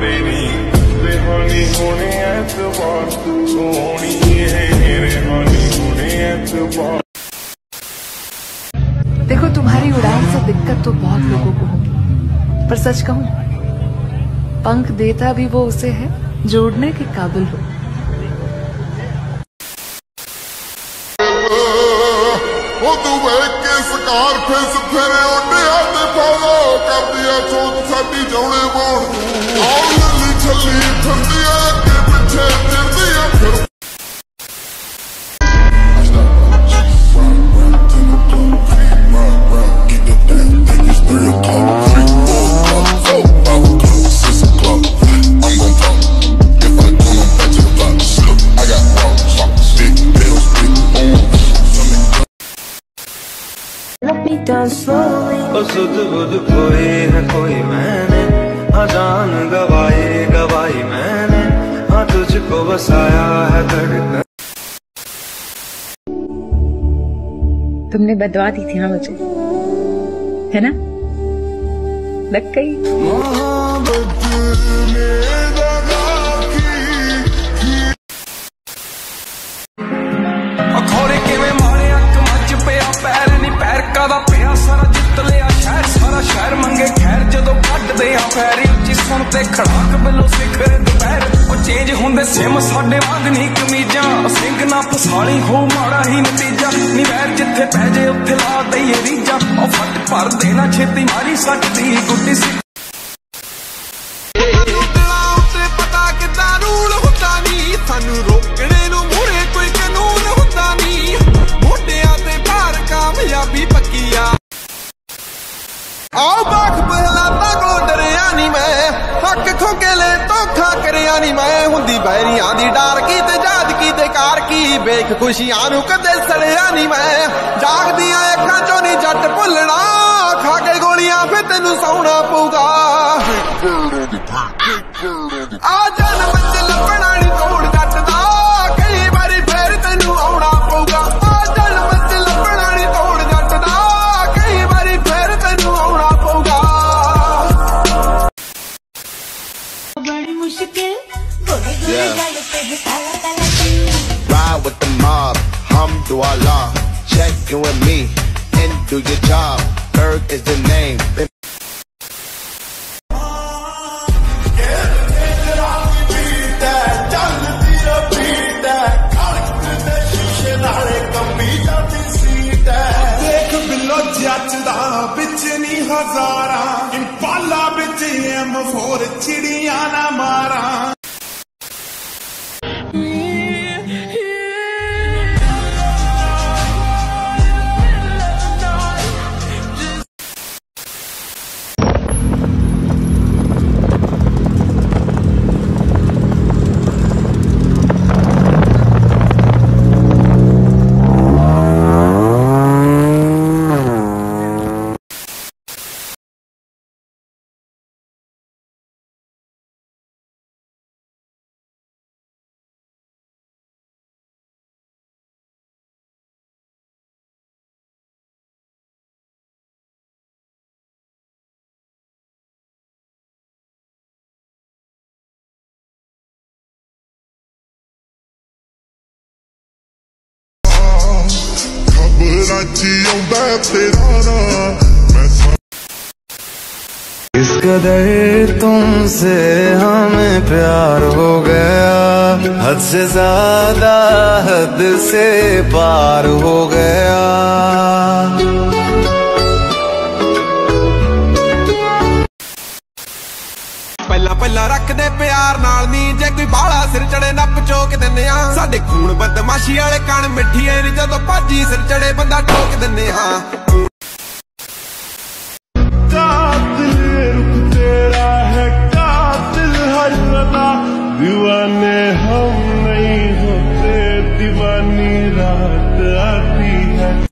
रेनी रेहानी होने एतबार सोनी है रेहानी होने एतबार। देखो तुम्हारी उड़ान से दिक्कत तो बहुत लोगों को होगी, पर सच कहूं पंख देता भी वो उसे है जो उड़ने के काबिल हो। सरकार फिस फिर उड्डिया ते फॉलो कर दिया सोच साडी जौने बोल आओ लली छली फिरदी अगे पिछे फिरदी फिर सुध बुध कोई है कोई मैंने हाँ जान गवाई मैंने हाँ तुझको बसाया है धड़कन। तुमने बदवा दी थी ना मुझे, है ना? लग गई। शहर मंगे खैर जदों कटदे आ पैरी उची सुनते खड़ाक बिलो सिखर दुपहर ओ चेंज हुंदे सिम साडे वांग नहीं कमीजां सिंह ना फसाली हो माड़ा ही नतीजा नी वैर जिथे पै जे उत्थे ला दईए रीजा ओ फट भर देना छेती मारी सकदी गुड्डी सी पता किदां रूल हुंदा नी सानू रोकणे नू मूहरे कोई कानून हुंदा नी मोढियां ते भार कामयाबी पक्की आ। आओ बाख पहलाता को डरिया नी मैं हक खोकेले धोखा करिया नी मैं हुंदी बैरियां दी डार की ते जाद की ते कार की वेख खुशियां नू कदे सड़िया नी मैं जागदियां अखां चों नी जट भुलना खा के गोलियां फिर तेनू सौना पऊगा आ जन्म च लभना नी तोड़ जट दा कई बारी फिर तेनू आउणा पऊगा आ जन्म च लभना नी तोड़ जट दा कई बारी फिर तेनू आउणा पऊगा। बड़ी मुश्किल ride with the mob, alhamdulillah, check in with me and do your job, Berg is the name. जचदा बिच नी हजारा इंपाला बिच M4 चिड़िया ना मारा। इस कदर तुमसे हमें प्यार हो गया, हद से ज्यादा हद से पार हो गया। पहला पहला रखदे प्यार नाल नी जे कोई बाला सिर चढ़े नप चोक दिंदे आ साडे खून बदमाशी वाले कण मिठिए नी जदों भाजी सिर चढ़े बंदा ठोक दिंदे आ।